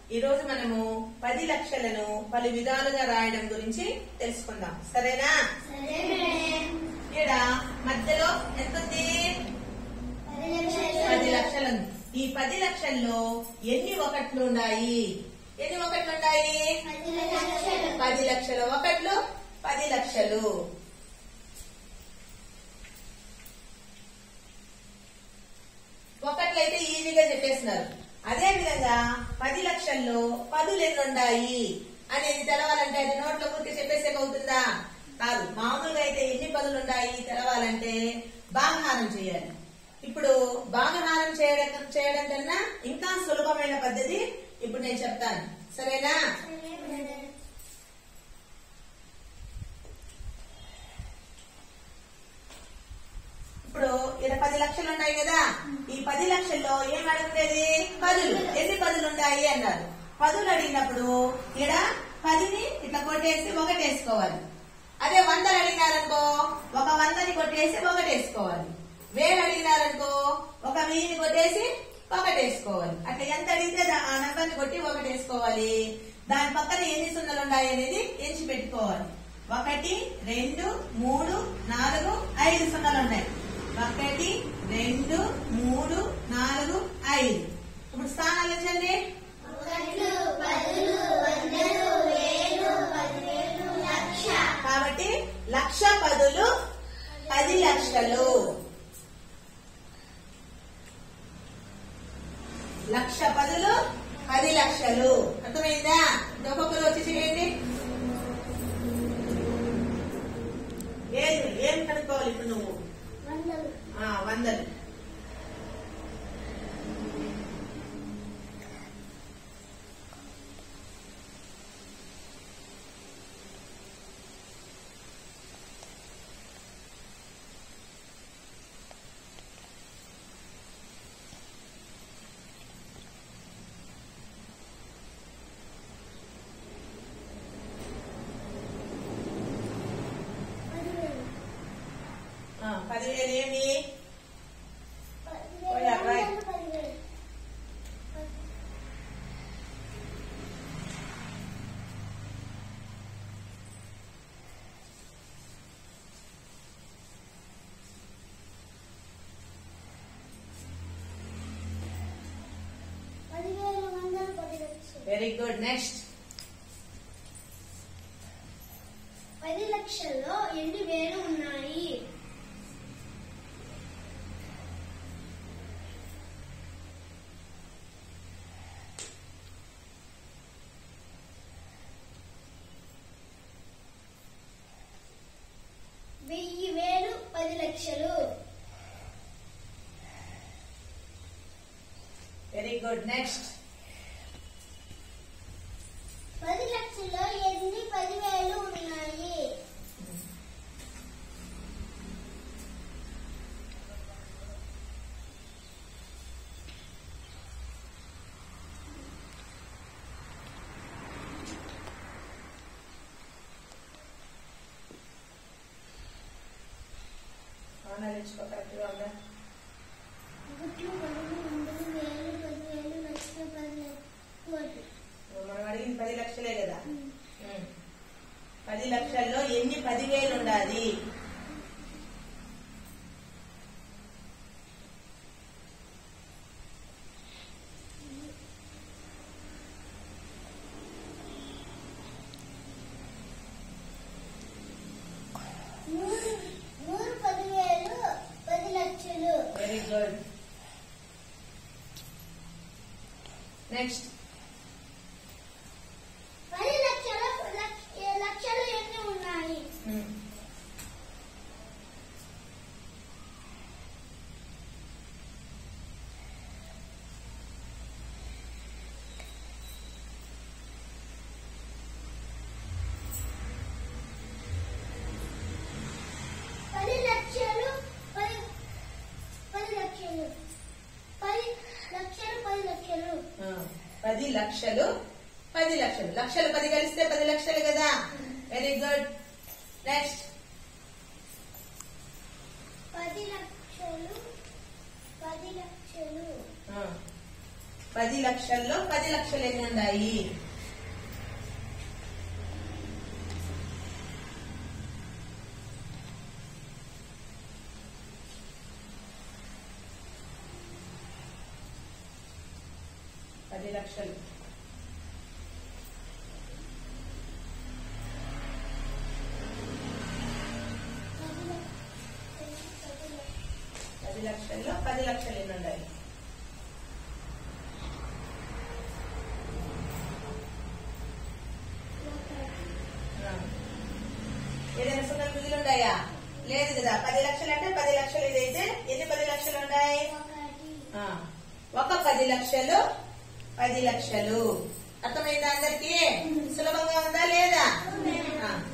ఈ రోజు మనము 10 లక్షలను పలు విధాలుగా రాయడం గురించి తెలుసుకుందాం. సరేనా? ఇక్కడ మధ్యలో ఎంత ఉంది? 10 లక్షలు ఉంది. ఈ 10 లక్షల్లో ఎన్ని ఒకట్లు ఉన్నాయి? ఎన్ని ఒకట్లు ఉన్నాయి? 10 లక్షల ఒకట్లు 10 లక్షలు. ఒకట్లయితే ఈజీగా చెప్పేస్తున్నారు. అదే విధంగా 10 లక్షల్లో పదులు ఎన్ని ఉన్నాయి అనేది తెలవాలంటే అది నోట్లో పూర్తి చెప్పేసే అవుతుందా? కాదు. మామూలుగా అయితే ఎన్ని పదులు ఉన్నాయి తెలవాలంటే భాగహారం చేయాలి. ఇప్పుడు భాగహారం చేయడం కన్నా ఇంకా సులభమైన పద్ధతి ఇప్పుడు నేను చెప్తాను. సరేనా? ఇప్పుడు ఇక్కడ 10 లక్షలు ఉన్నాయి కదా. ఈ 10 లక్షల్లో ఏం అడుగుతుంది? పదులు. ఎన్ని పదులు ఉన్నాయి అన్నారు. పదులు అడిగినప్పుడు ఇక్కడ 10ని ఇట్లా కొట్టేసి ఒకటేసుకోవాలి. అదే 100 అడిగినారనుకో ఒక 100ని కొట్టేసి ఒకటేసుకోవాలి. 1000 అడిగినారనుకో ఒక 1000ని కొట్టేసి ఒకటేసుకోవాలి. అట్లా ఎంత అడిగితే ఆ నంబర్ని కొట్టి ఒకటేసుకోవాలి. దాని పక్కన ఎన్ని సున్నలు ఉన్నాయి అనేది ఎంచి పెట్టుకోవాలి. 1 2 3 4 5 సున్నలు ఉన్నాయి. 1 2 3 4 5. ఇప్పుడు స్థానాలు వచ్చండి. కాబట్టి లక్ష పదులు 10 లక్షలు. లక్ష పదులు 10 లక్షలు. అర్థమైందా? ఒక్కొక్కరు వచ్చి చేయండి. ఏం కనుక్కోవాలి ఇప్పుడు నువ్వు? 100. పదివేలు ఏమి? Very good. నెక్స్ట్ 10 లక్షల్లో ఎన్ని వేలు ఉన్నాయి? వెయ్యి వేలు 10 లక్షలు. Very good. నెక్స్ట్ 10 లక్షల్లో ఎన్ని 10,000 ఉన్నాయి? కరెక్ట్గా ఉందా? గుట్లు 10,000 10,000 లక్ష 10 కోట్లు. మనం అడిగింది 10 లక్షలే కదా. 10 లక్షల్లో ఎన్ని 10,000 ఉండాలి? మూడు 10,000 10 లక్షలు. Very good. నెక్స్ట్ 10 లక్షలు ఎన్ని ఉన్నాయి? లక్షలు 10 లక్షలు. లక్షలు 10 కలిస్తే 10 లక్షలు కదా. Very good. నెక్స్ట్ 10 లక్షలు 10 లక్షలు 10 లక్షల్లో 10 లక్షలు ఎన్ని ఉన్నాయి? పది లక్షలు 10 లక్షల్లో 10 లక్షలు ఎన్ని ఉన్నాయి? ఏదైనా సున్నాలు మిగిలి ఉన్నాయా? లేదు కదా. 10 లక్షలు అంటే 10 లక్షలు. ఇదైతే ఎన్ని 10 లక్షలు ఉన్నాయి? ఒక 10 లక్షలు 10 లక్షలు. అర్థమైందా అందరికి? సులభంగా ఉందా లేదా?